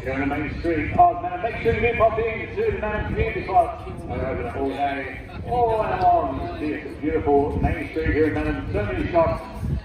Here on the main street of Mannum. Make sure you do pop in to the Mannum Community Club. We're open all day, all day long. See, it's a beautiful main street here in Mannum. So many shops,